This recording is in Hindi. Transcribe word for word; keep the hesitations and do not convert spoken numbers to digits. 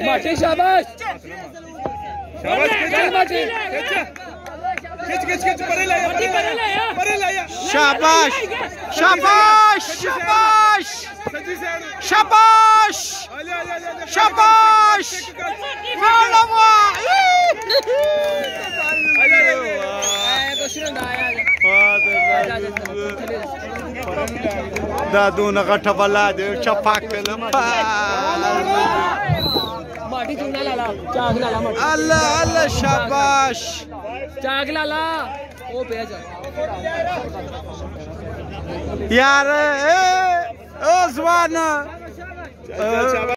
माटे शाबाश शाबाश माटे खिच खिच खिच परे लाया परे लाया शाबाश शाबाश शाबाश शाबाश शाबाश दादू न गठा बला दे चपाक माटी चुना लाला चाक लाला माटी अल्लाह अल्लाह शाबाश चाक लाला ओ पे जा यार ए ओ जवान